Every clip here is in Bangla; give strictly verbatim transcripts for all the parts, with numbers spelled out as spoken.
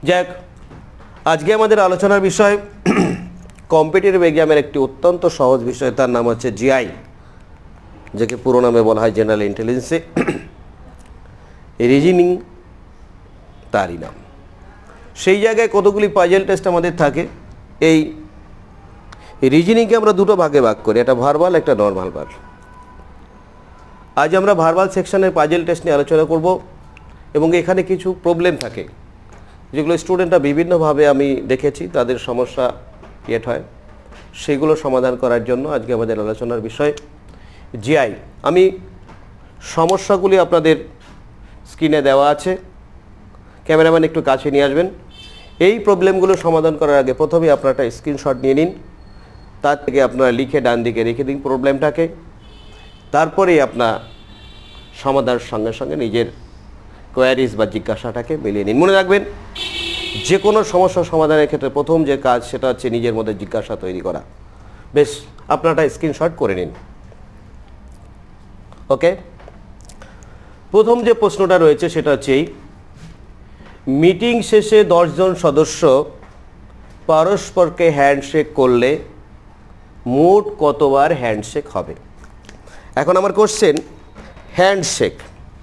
যাক, আজকে আমাদের আলোচনার বিষয় কম্পিটিটিভ এক্সামের একটি অত্যন্ত সহজ বিষয়, তার নাম হচ্ছে জিআই, যাকে পুরো নামে বলা হয় জেনারেল ইন্টেলিজেন্সে রিজনিং, তারই নাম। সেই জায়গায় কতগুলি পাজেল টেস্ট আমাদের থাকে। এই রিজনিংকে আমরা দুটো ভাগে ভাগ করি, একটা ভার্বাল, একটা নর্মাল বার। আজ আমরা ভার্বাল সেকশনের পাজেল টেস্ট নিয়ে আলোচনা করব এবং এখানে কিছু প্রবলেম থাকে যেগুলো স্টুডেন্টরা বিভিন্নভাবে আমি দেখেছি তাদের সমস্যা ক্রিয়েট হয়, সেগুলো সমাধান করার জন্য আজকে আমাদের আলোচনার বিষয় জিআই। আমি সমস্যাগুলি আপনাদের স্ক্রিনে দেওয়া আছে, ক্যামেরাম্যান একটু কাছে নিয়ে আসবেন। এই প্রবলেমগুলো সমাধান করার আগে প্রথমেই আপনারা একটা স্ক্রিনশট নিয়ে নিন, তার থেকে আপনারা লিখে ডান দিকে রেখে দিন প্রবলেমটাকে, তারপরেই আপনার সমাধানের সঙ্গে সঙ্গে নিজের কোয়ারিজ বা জিজ্ঞাসাটাকে মিলিয়ে নিন। মনে রাখবেন, যে কোনো সমস্যা সমাধানের ক্ষেত্রে প্রথম যে কাজ সেটা হচ্ছে নিজের মধ্যে জিজ্ঞাসা তৈরি করা। বেশ, আপনারা স্ক্রিনশট করে নিন। ওকে, প্রথম যে প্রশ্নটা রয়েছে সেটা হচ্ছে এই, মিটিং শেষে দশজন সদস্য পরস্পরকে হ্যান্ডশেক করলে মোট কতবার হ্যান্ডশেক হবে? এখন আমার কোশ্চেন, হ্যান্ডশেক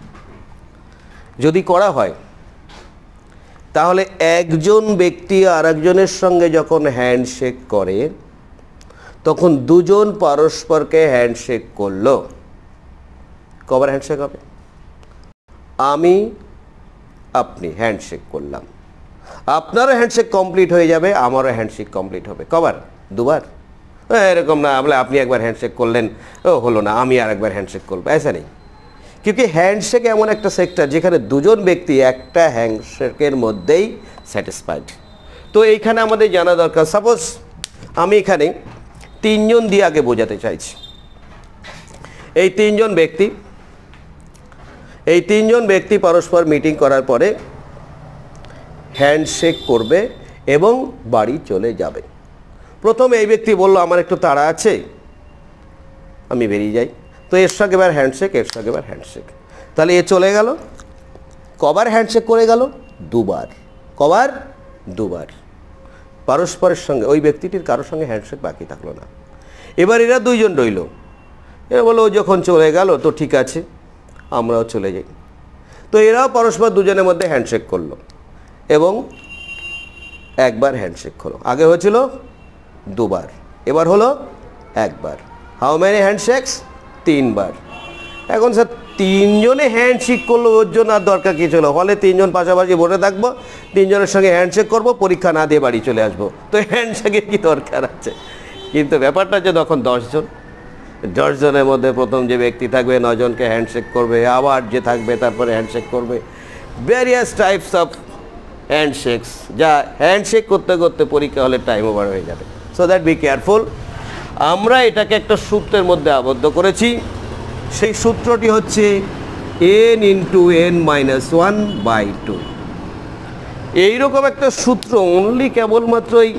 যদি করা হয় তাহলে একজন ব্যক্তি আর একজনের সঙ্গে যখন হ্যান্ডশেক করে তখন দুজন পরস্পরকে হ্যান্ডশেক করলো, কবার হ্যান্ডশেক হবে? আমি আপনি হ্যান্ডশেক করলাম, আপনারও হ্যান্ডশেক কমপ্লিট হয়ে যাবে, আমারও হ্যান্ডশেক কমপ্লিট হবে। কবার? দুবার। এরকম না বলে আপনি একবার হ্যান্ডশেক করলেন, ও হলো না, আমি আর একবার হ্যান্ডশেক করবো, ऐसा নেই। क्योंकि হ্যান্ডশেক এমন একটা সেক্টর যেখানে দুজন ব্যক্তি একটা হ্যান্ডশেকের মধ্যেই স্যাটিসফাইড। তো এইখানে আমাদের জানা দরকার, সাপোজ আমি এখানে তিনজন দিয়ে আগে বোঝাতে চাইছি। এই তিনজন ব্যক্তি এই তিনজন ব্যক্তি পরস্পর মিটিং করার পরে হ্যান্ডশেক করবে এবং বাড়ি চলে যাবে। প্রথমে এই ব্যক্তি বলল আমার একটু তাড়া আছে, আমি বেরিয়ে যাই। তো এর সঙ্গে এবার হ্যান্ডশেক, এর সঙ্গে এবার হ্যান্ডশেক, তাহলে এ চলে গেল। কবার হ্যান্ডশেক করে গেল? দুবার। কবার? দুবার। পরস্পরের সঙ্গে ওই ব্যক্তিটির কারোর সঙ্গে হ্যান্ডশেক বাকি থাকলো না। এবার এরা দুইজন রইল, এরা বললো ও যখন চলে গেল তো ঠিক আছে, আমরাও চলে যাই। তো এরাও পরস্পর দুজনের মধ্যে হ্যান্ডশেক করলো এবং একবার হ্যান্ডশেক হলো। আগে হয়েছিল দুবার, এবার হলো একবার। How many handshakes? তিনবার। এখন স্যার তিনজনে হ্যান্ডশেক করলো, ওর জন্য আর দরকার কী ছিল? হলে তিনজন পাশাপাশি বসে থাকবো, তিনজনের সঙ্গে হ্যান্ডশেক করবো, পরীক্ষা না দিয়ে বাড়ি চলে আসবো, তো হ্যান্ডশেকের কী দরকার আছে? কিন্তু ব্যাপারটা যে তখন দশজন, দশজনের মধ্যে প্রথম যে ব্যক্তি থাকবে নজনকে হ্যান্ডশেক করবে, আবার যে থাকবে তারপরে হ্যান্ডশেক করবে, ভেরিয়াস টাইপস অফ হ্যান্ডশেকস, যা হ্যান্ডশেক করতে করতে পরীক্ষা হলে টাইম ওভার হয়ে যাবে। So that be careful. আমরা এটাকে একটা সূত্রের মধ্যে আবদ্ধ করেছি, সেই সূত্রটি হচ্ছে N into N minus one by two. এইরকম একটা সূত্র অনলি কেবলমাত্র এই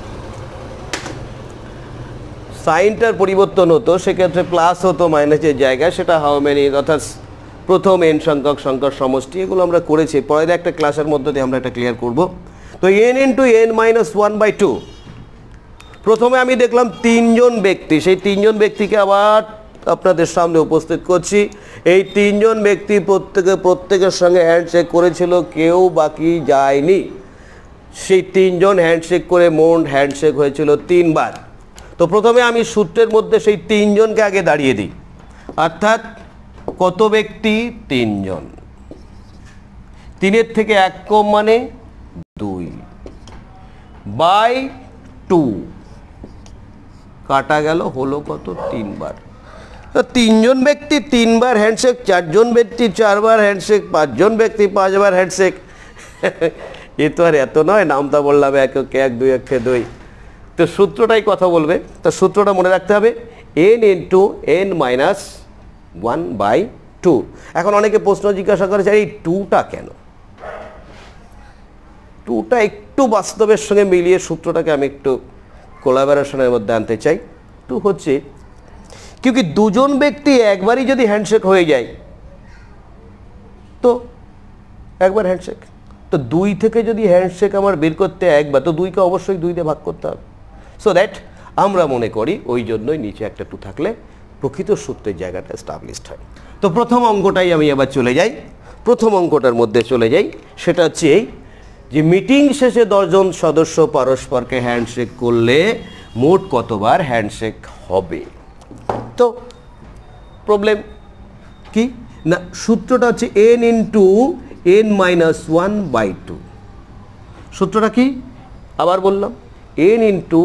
সাইনটার পরিবর্তন হতো, সেক্ষেত্রে প্লাস হতো মাইনাসের জায়গায়, সেটা হাউ মেনি, অর্থাৎ প্রথম এন সংখ্যক সংখ্যার সমষ্টি, এগুলো আমরা করেছি। পরের একটা ক্লাসের মধ্যে দিয়ে আমরা এটা ক্লিয়ার করব। তো N into N minus one by two, প্রথমে আমি দেখলাম তিনজন ব্যক্তি, সেই তিনজন ব্যক্তিকে আবার আপনাদের সামনে উপস্থিত করছি। এই তিনজন ব্যক্তি প্রত্যেকে প্রত্যেকের সঙ্গে হ্যান্ডশেক করেছিল, কেউ বাকি যায়নি। সেই তিনজন হ্যান্ডশেক করে মোট হ্যান্ডশেক হয়েছিল তিনবার। তো প্রথমে আমি সূত্রের মধ্যে সেই তিনজনকে আগে দাঁড়িয়ে দিই, অর্থাৎ কত ব্যক্তি? তিনজন। তিনের থেকে এক কম মানে দুই, বাই টু, কাটা গেল, হলো কত? তিনবার। তিনজন ব্যক্তি তিনবার হ্যান্ডশেক, চারজন ব্যক্তি চারবার হ্যান্ডশেক, পাঁচজন ব্যক্তি পাঁচবার হ্যান্ডশেক। এ তো আর এত নয়, নামটা বললাম এক একে এক, দুই একে দুই। তো সূত্রটাই কথা বলবে, তো সূত্রটা মনে রাখতে হবে N into N minus one by two. এখন অনেকে প্রশ্ন জিজ্ঞাসা করেছে এই টুটা কেন? টুটা একটু বাস্তবের সঙ্গে মিলিয়ে সূত্রটাকে আমি একটু কোলাবোরেশনের মধ্যে আনতে চাই। টু হচ্ছে क्योंकि দুজন ব্যক্তি একবারই যদি হ্যান্ডশেক হয়ে যায় তো একবার হ্যান্ডশেক, তো তো দুই থেকে যদি হ্যান্ডশেক আমার বের করতে একবার, তো দুইকে অবশ্যই দুই দিয়ে ভাগ করতে হবে। সো দ্যাট আমরা মনে করি ওই জন্যই নিচে একটা টু থাকলে প্রকৃত সূত্রের জায়গাটা এস্টাবলিশড হয়। তো প্রথম অঙ্কটাই আমি এবার চলে যাই, প্রথম অঙ্কটার মধ্যে চলে যাই। সেটা হচ্ছে এই যে মিটিং শেষে দশজন সদস্য পরস্পরকে হ্যান্ডশেক করলে মোট কতবার হ্যান্ডশেক হবে। তো প্রবলেম কি না, সূত্রটা হচ্ছে N into N minus one by two. সূত্রটা কি আবার বললাম, N into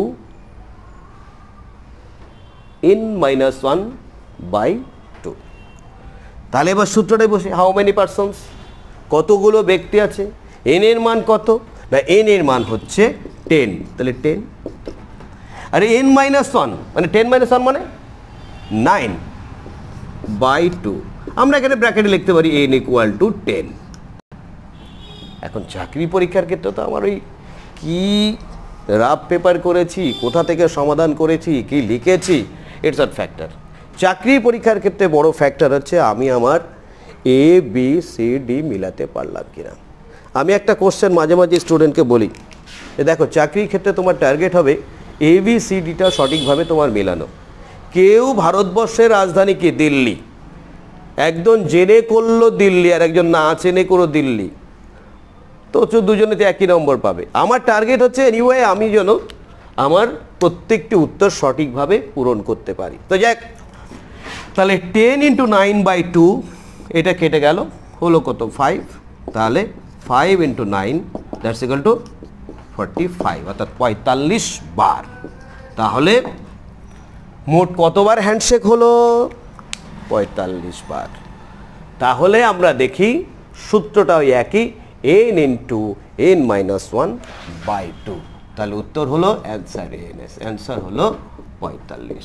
N minus one by two. তাহলে এবার সূত্রটাই বসে, হাউ মেনি পারসনস, কতগুলো ব্যক্তি আছে, এন এর মান কত না, এন এর মান হচ্ছে টেন, তাহলে টেন। আর এন মাইনাস ওয়ান মানে টেন মাইনাস ওয়ান মানে নাইন বাই টু। আমরা এখানে ব্র্যাকেটে লিখতে পারি এন ইকুয়াল টু টেন। এখন চাকরি পরীক্ষার ক্ষেত্রে তো আমার ওই কি রাফ পেপার করেছি, কোথা থেকে সমাধান করেছি, কি লিখেছি, ইটস নট ফ্যাক্টর। চাকরি পরীক্ষার ক্ষেত্রে বড় ফ্যাক্টর হচ্ছে আমি আমার এ বি সি ডি মিলাতে পারলাম কিনা। আমি একটা কোশ্চেন মাঝে মাঝে স্টুডেন্টকে বলি, দেখো চাকরির ক্ষেত্রে তোমার টার্গেট হবে এ বি সি ডিটা সঠিকভাবে তোমার মেলানো। কেউ ভারতবর্ষের রাজধানী কি দিল্লি, একজন জেনে করলো দিল্লি আর একজন না চেনে করো দিল্লি, তো দুজনেতে একই নম্বর পাবে। আমার টার্গেট হচ্ছে এনিওয়ে আমি যেন আমার প্রত্যেকটি উত্তর সঠিকভাবে পূরণ করতে পারি। তো যাক, তাহলে ten into nine by two, এটা কেটে গেল, হলো কত ফাইভ। তাহলে five into nine that's equal to forty five, অর্থাৎ পঁয়তাল্লিশ বার। তাহলে মোট কতবার হ্যান্ডশেক হলো, পঁয়তাল্লিশ বার। তাহলে আমরা দেখি সূত্রটাও একই, N into N minus one by two. তাহলে উত্তর হলো অ্যান্সার, এন এস অ্যান্সার হলো পঁয়তাল্লিশ।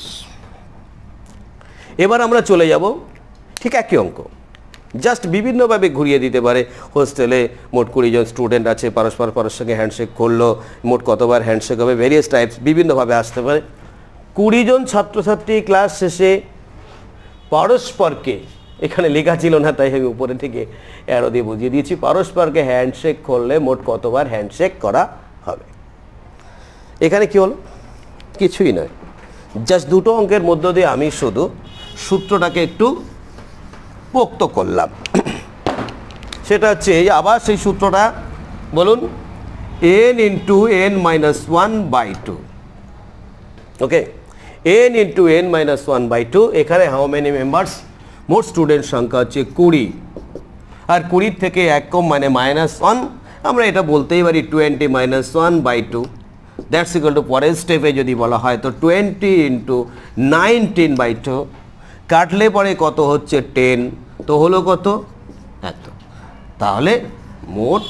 এবার আমরা চলে যাব ঠিক একই অঙ্ক, জাস্ট বিভিন্নভাবে ঘুরিয়ে দিতে পারে। হোস্টেলে মোট কুড়ি জন স্টুডেন্ট আছে, পরস্পর পরস্পর সঙ্গে হ্যান্ডশেক করলো, মোট কতবার হ্যান্ডশেক হবে, ভেরিয়াস টাইপস বিভিন্নভাবে আসতে পারে। কুড়ি জন ছাত্রছাত্রী ক্লাস শেষে পরস্পরকে, এখানে লেখা ছিল না তাই আমি উপরে থেকে অ্যারো দিয়ে বুঝিয়ে দিয়েছি, পরস্পরকে হ্যান্ডশেক করলে মোট কতবার হ্যান্ডশেক করা হবে। এখানে কি হলো, কিছুই নয়, জাস্ট দুটো অঙ্কের মধ্য দিয়ে আমি শুধু সূত্রটাকে একটু পোক্ত করলাম। সেটা হচ্ছে আবার সেই সূত্রটা বলুন, N into N minus one by two. ওকে, N into N minus one by two. এখানে হাউ মেনি মেম্বার্স, মোট স্টুডেন্ট সংখ্যা হচ্ছে কুড়ি, আর কুড়ির থেকে এক কম মানে মাইনাস ওয়ান। আমরা এটা বলতেই পারি twenty minus one by two, that's equal to পরের স্টেপে যদি বলা হয় তো twenty into nineteen by two, কাটলে পরে কত হচ্ছে টেন, তো হলো কত এত। তাহলে মোট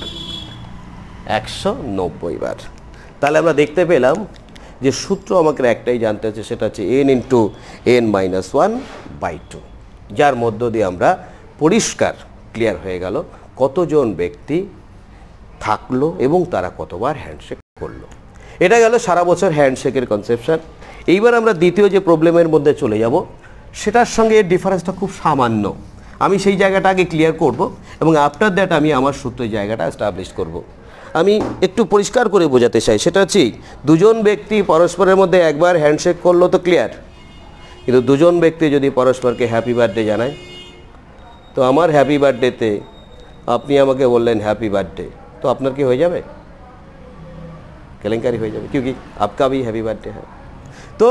একশো নব্বই বার। তাহলে আমরা দেখতে পেলাম যে সূত্র আমাকে একটাই জানতে হচ্ছে, সেটা হচ্ছে N into N minus one by two, যার মধ্য দিয়ে আমরা পরিষ্কার ক্লিয়ার হয়ে গেল কতজন ব্যক্তি থাকলো এবং তারা কতবার হ্যান্ডশেক করলো। এটা গেল সারা বছর হ্যান্ডশেকের কনসেপশন। এইবার আমরা দ্বিতীয় যে প্রবলেমের মধ্যে চলে যাব, সেটার সঙ্গে এর ডিফারেন্সটা খুব সামান্য। আমি সেই জায়গাটা আগে ক্লিয়ার করব এবং আফটার দ্যাট আমি আমার সূত্রের জায়গাটা এস্টাবলিশ করব। আমি একটু পরিষ্কার করে বোঝাতে চাই, সেটা হচ্ছে দুজন ব্যক্তি পরস্পরের মধ্যে একবার হ্যান্ডশেক করলো তো ক্লিয়ার, কিন্তু দুজন ব্যক্তি যদি পরস্পরকে হ্যাপি বার্থডে জানায়, তো আমার হ্যাপি বার্থডেতে আপনি আমাকে বললেন হ্যাপি বার্থডে, তো আপনার কি হয়ে যাবে, কেলেঙ্কারি হয়ে যাবে, क्योंकि आपका भी हैप्पी बर्थडे है। তো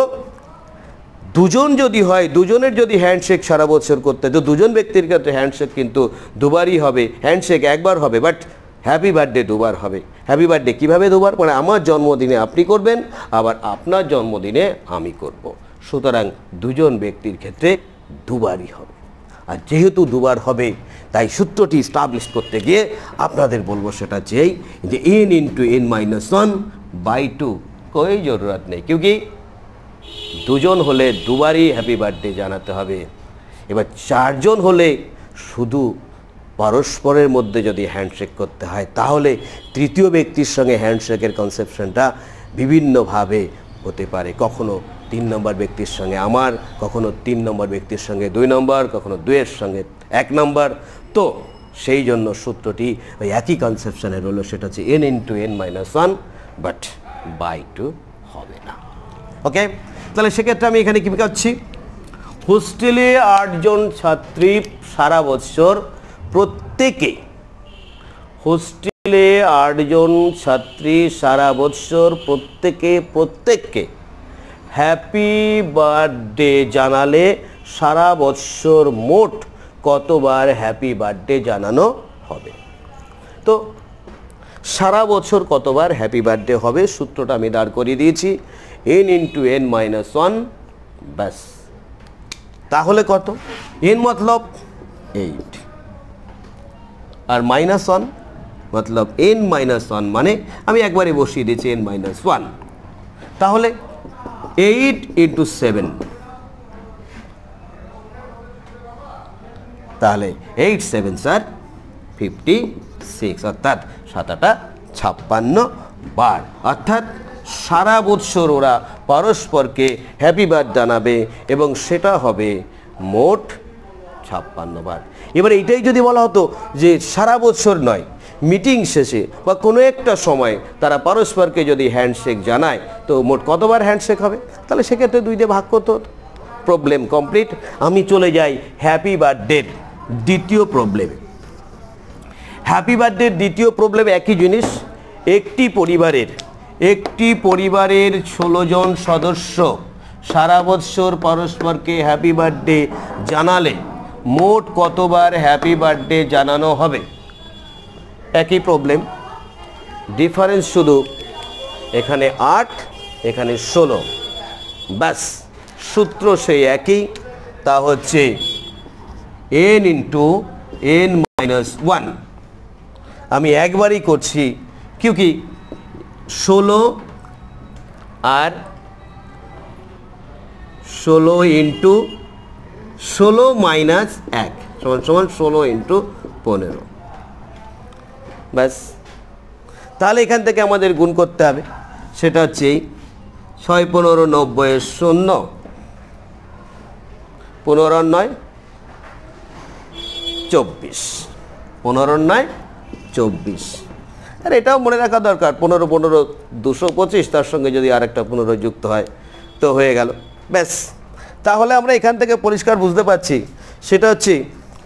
দুজন যদি হয়, দুজনের যদি হ্যান্ডশেক সারা বছর করতে, তো দুজন ব্যক্তির ক্ষেত্রে হ্যান্ডশেক কিন্তু দুবারই হবে, হ্যান্ডশেক একবার হবে, বাট হ্যাপি বার্থডে দুবার হবে। হ্যাপি বার্থডে কীভাবে দুবার, মানে আমার জন্মদিনে আপনি করবেন, আবার আপনার জন্মদিনে আমি করব। সুতরাং দুজন ব্যক্তির ক্ষেত্রে দুবারই হবে। আর যেহেতু দুবার হবে, তাই সূত্রটি স্টাবলিশ করতে গিয়ে আপনাদের বলবো সেটা যেই যে N into N minus one by two कोई ज़रूरत नहीं, क्योंकि দুজন হলে দুবারই হ্যাপি বার্থডে জানাতে হবে। এবার চারজন হলে শুধু পরস্পরের মধ্যে যদি হ্যান্ডশেক করতে হয়, তাহলে তৃতীয় ব্যক্তির সঙ্গে হ্যান্ডশেকের কনসেপশনটা বিভিন্নভাবে হতে পারে। কখনো তিন নম্বর ব্যক্তির সঙ্গে আমার, কখনো তিন নম্বর ব্যক্তির সঙ্গে দুই নম্বর, কখনো দুইয়ের সঙ্গে এক নম্বর। তো সেই জন্য সূত্রটি ওই একই কনসেপশনের হলো, সেটা হচ্ছে N into N minus one, but by two হবে না। ওকে, তাহলে সেক্ষেত্রে আমি এখানে কী পাচ্ছি, হোস্টেলে আটজন ছাত্রী সারা বছর প্রত্যেকে, হোস্টেলে আটজন ছাত্রী সারা বছর প্রত্যেকে প্রত্যেককে হ্যাপি বার্থডে জানালে সারা বছর মোট কতবার হ্যাপি বার্থডে জানানো হবে। তো সারা বছর কতবার হ্যাপি বার্থডে হবে সূত্রটা আমি দাঁড় করিয়ে দিয়েছি, N into N minus one, ব্যাস। তাহলে কত, এন মতলব এইট আর মাইনাস ওয়ান মতলব এন মাইনাস ওয়ান, মানে আমি একবারে বসিয়ে দিয়েছি এন মাইনাস ওয়ান। তাহলে এইট ইন্টু সেভেন, তাহলে eight seven sir fifty six, অর্থাৎ সাতাটা ছাপ্পান্ন বার, অর্থাৎ সারা বৎসর ওরা পরস্পরকে হ্যাপি বার্থডে জানাবে এবং সেটা হবে মোট ছাপ্পান্ন বার। এবার এইটাই যদি বলা হতো যে সারা বছর নয়, মিটিং শেষে বা কোনো একটা সময় তারা পরস্পরকে যদি হ্যান্ডশেক জানায় তো মোট কতবার হ্যান্ডশেক হবে, তাহলে সেক্ষেত্রে দুই দিয়ে ভাগ করতে হতো। Problem complete. আমি চলে যাই হ্যাপি বার্থডের দ্বিতীয় প্রবলেমে। হ্যাপি বার্থডের দ্বিতীয় প্রবলেম একই জিনিস, একটি পরিবারের একটি পরিবারের ষোলো জন সদস্য সারা বৎসর পরস্পরকে হ্যাপি বার্থডে জানালে মোট কতবার হ্যাপি বার্থডে জানানো হবে। একই প্রবলেম, ডিফারেন্স শুধু এখানে আট এখানে ষোলো, ব্যাস সূত্র সেই একই, তা হচ্ছে N into N minus one. আমি একবারই করছি, কিউকি ষোলো আর ষোলো ইন্টু ষোলো মাইনাস এক সমান সমান ষোলো ইন্টু পনেরো, ব্যাস। তাহলে এখান থেকে আমাদের গুণ করতে হবে, সেটা হচ্ছে ছয় পনেরো নব্বই শূন্য, পনেরো নয় চব্বিশ, পনেরো নয় চব্বিশ। আর এটাও মনে রাখা দরকার, পনেরো পনেরো দুশো পঁচিশ, তার সঙ্গে যদি আরেকটা পনেরো যুক্ত হয় তো হয়ে গেল, ব্যাস। তাহলে আমরা এখান থেকে পরিষ্কার বুঝতে পারছি সেটা হচ্ছে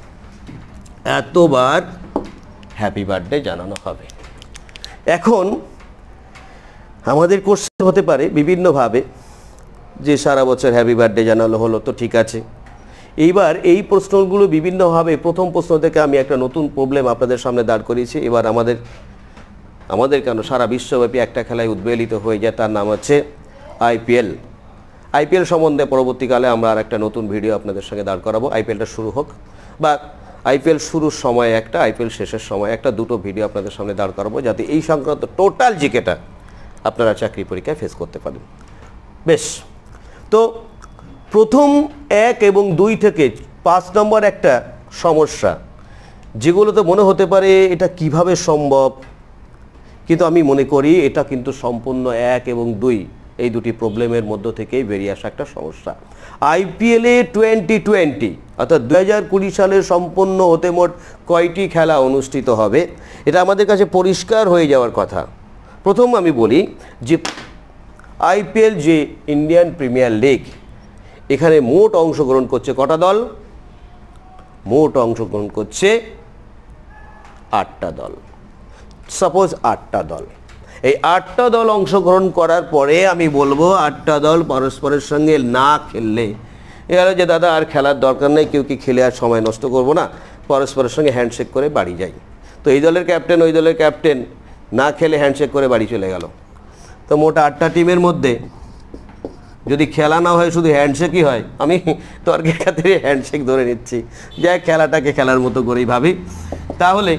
এতবার হ্যাপি বার্থডে জানানো হবে। এখন আমাদের কোশ্চেন হতে পারে বিভিন্নভাবে যে সারা বছর হ্যাপি বার্থডে জানানো হলো, তো ঠিক আছে। এইবার এই প্রশ্নগুলো বিভিন্নভাবে, প্রথম প্রশ্ন থেকে আমি একটা নতুন প্রবলেম আপনাদের সামনে দাঁড় করিয়েছি। এবার আমাদের আমাদের কেন সারা বিশ্বব্যাপী একটা খেলায় উদ্বেলিত হয়ে যায়, তার নাম হচ্ছে আইপিএল। আইপিএল সম্বন্ধে পরবর্তীকালে আমরা আর একটা নতুন ভিডিও আপনাদের সঙ্গে দাঁড় করাবো। আইপিএলটা শুরু হোক, বা আইপিএল শুরুর সময় একটা, আইপিএল শেষের সময় একটা, দুটো ভিডিও আপনাদের সামনে দাঁড় করাবো, যাতে এই সংক্রান্ত টোটাল জিকেটা আপনারা চাকরি পরীক্ষায় ফেস করতে পারেন। বেশ, তো প্রথম এক এবং দুই থেকে পাঁচ নম্বর একটা সমস্যা, যেগুলোতে মনে হতে পারে এটা কিভাবে সম্ভব, কিন্তু আমি মনে করি এটা কিন্তু সম্পূর্ণ এক এবং দুই এই দুটি প্রবলেমের মধ্য থেকেই বেরিয়ে আসা একটা সমস্যা। আইপিএলে টোয়েন্টি টোয়েন্টি অর্থাৎ দু হাজার কুড়ি সালে সম্পন্ন হতে মোট কয়টি খেলা অনুষ্ঠিত হবে, এটা আমাদের কাছে পরিষ্কার হয়ে যাওয়ার কথা। প্রথম আমি বলি যে আইপিএল যে ইন্ডিয়ান প্রিমিয়ার লিগ, এখানে মোট অংশগ্রহণ করছে কটা দল? মোট অংশগ্রহণ করছে আটটা দল। সাপোজ আটটা দল, এই আটটা দল অংশগ্রহণ করার পরে আমি বলবো আটটা দল পরস্পরের সঙ্গে না খেললে, এ হলো যে দাদা আর খেলার দরকার নেই, কেউ কি খেলে আর সময় নষ্ট করবো না, পরস্পরের সঙ্গে হ্যান্ডশেক করে বাড়ি যাই। তো এই দলের ক্যাপ্টেন ওই দলের ক্যাপ্টেন না খেলে হ্যান্ডশেক করে বাড়ি চলে গেল। তো মোট আটটা টিমের মধ্যে যদি খেলা না হয় শুধু হ্যান্ডশেকই হয়, আমি তর্কের খাতিরে হ্যান্ডশেক ধরে নিচ্ছি, যাই খেলাটাকে খেলার মতো করেই ভাবি, তাহলে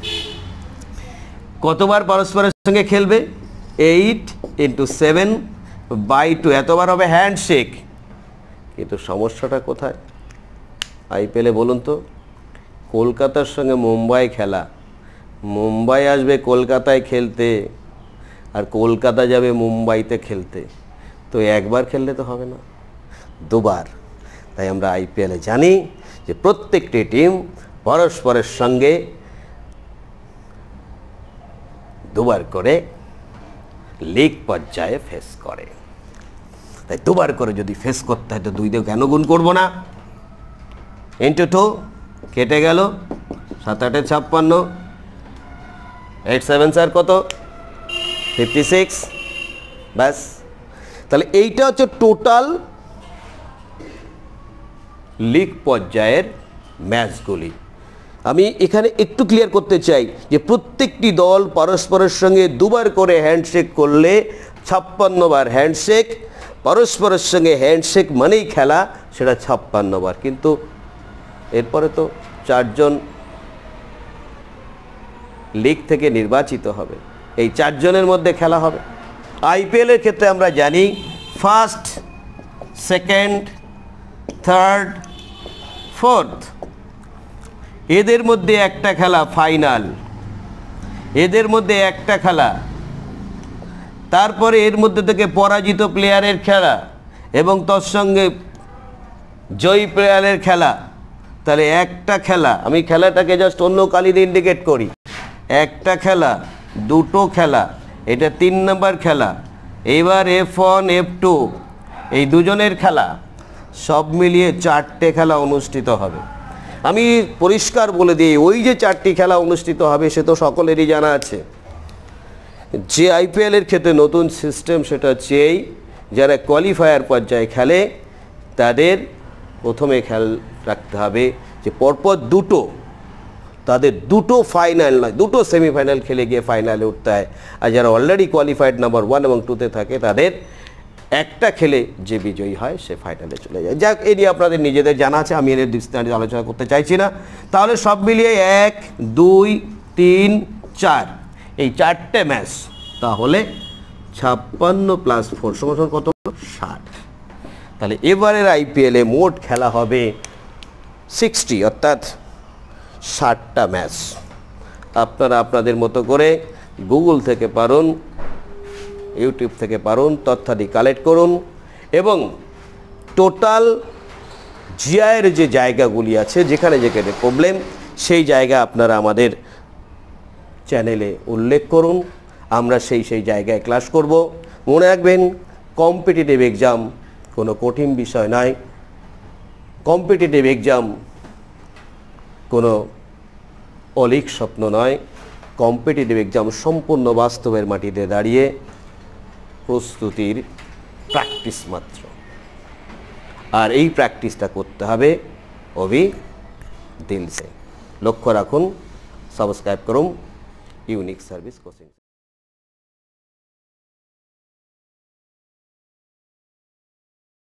কতবার পরস্পরের সঙ্গে খেলবে? Eight into seven by two, এতবার হবে হ্যান্ডশেক। কিন্তু সমস্যাটা কোথায় আইপিএলে বলুন তো? কলকাতার সঙ্গে মুম্বাই খেলা, মুম্বাই আসবে কলকাতায় খেলতে আর কলকাতা যাবে মুম্বাইতে খেলতে, তো একবার খেললে তো হবে না, দুবার। তাই আমরা আইপিএলে জানি যে প্রত্যেকটি টিম পরস্পরের সঙ্গে দুবার করে লিগ পর্যায়ে ফেস করে। তাই দুবার করে যদি ফেস করতে হয় তো দুই দিয়ে কেন গুণ করবো না? ইন্টু টু, কেটে গেল, সাত আটে ছাপ্পান্ন, এইট সেভেন স্যার কত? Fifty six. ব্যাস, তাহলে এইটা হচ্ছে টোটাল লিগ পর্যায়ের ম্যাচগুলি। আমি এখানে একটু ক্লিয়ার করতে চাই যে প্রত্যেকটি দল পরস্পরের সঙ্গে দুবার করে হ্যান্ডশেক করলে ছাপ্পান্ন বার হ্যান্ডশেক, পরস্পরের সঙ্গে হ্যান্ডশেক মানেই খেলা, সেটা ছাপ্পান্ন বার। কিন্তু এরপরে তো চারজন লিগ থেকে নির্বাচিত হবে, এই চারজনের মধ্যে খেলা হবে। আইপিএলের ক্ষেত্রে আমরা জানি ফার্স্ট, সেকেন্ড, থার্ড, ফোর্থ, এদের মধ্যে একটা খেলা ফাইনাল, এদের মধ্যে একটা খেলা, তারপরে এর মধ্যে থেকে পরাজিত প্লেয়ারের খেলা এবং তার সঙ্গে জয়ী প্লেয়ারের খেলা। তাহলে একটা খেলা, আমি খেলাটাকে জাস্ট অন্য কালিতে ইন্ডিকেট করি, একটা খেলা, দুটো খেলা, এটা তিন নম্বর খেলা। এবার এফ ওয়ান এফ টু এই দুজনের খেলা, সব মিলিয়ে চারটে খেলা অনুষ্ঠিত হবে। আমি পরিষ্কার বলে দিই, ওই যে চারটি খেলা অনুষ্ঠিত হবে সে তো সকলেরই জানা আছে। যে আইপিএলের ক্ষেত্রে নতুন সিস্টেম সেটা হচ্ছে এই, যারা কোয়ালিফায়ার পর্যায়ে খেলে তাদের প্রথমে খেয়াল রাখতে হবে যে পরপর দুটো, তাদের দুটো ফাইনাল নয়, দুটো সেমিফাইনাল খেলে গিয়ে ফাইনালে উঠতে হয়। আর যারা অলরেডি কোয়ালিফাইড নাম্বার ওয়ান এবং টুতে থাকে তাদের একটা খেলে যে বিজয়ী হয় সে ফাইনালে চলে যায়। যাক, এই নিয়ে আপনাদের নিজেদের জানা আছে, আমি এর বিস্তারিত আলোচনা করতে চাইছি না। তাহলে সব মিলিয়ে এক, দুই, তিন, চার, এই চারটে ম্যাচ, তাহলে ছাপ্পান্ন প্লাস ফোর সমান কত? ষাট। তাহলে এবারের আইপিএলে মোট খেলা হবে সিক্সটি, অর্থাৎ ষাটটা ম্যাচ। আপনারা আপনাদের মতো করে গুগল থেকে পারুন, ইউটিউব থেকে পারুন, তথ্যাদি কালেক্ট করুন এবং টোটাল জিআইয়ের যে জায়গাগুলি আছে, যেখানে যেখানে প্রবলেম, সেই জায়গা আপনারা আমাদের চ্যানেলে উল্লেখ করুন, আমরা সেই সেই জায়গায় ক্লাস করব। মনে রাখবেন, কম্পিটিটিভ এক্সাম কোনো কঠিন বিষয় নয়, কম্পিটিটিভ এক্সাম কোনো অলীক স্বপ্ন নয়, কম্পিটিটিভ এক্সাম সম্পূর্ণ বাস্তবের মাটিতে দাঁড়িয়ে প্রস্তুতির প্র্যাকটিস মাত্র। আর এই প্র্যাকটিসটা করতে হবে অভি দিল সে। লক্ষ্য রাখুন, সাবস্ক্রাইব করুন ইউনিক সার্ভিস কোচিং।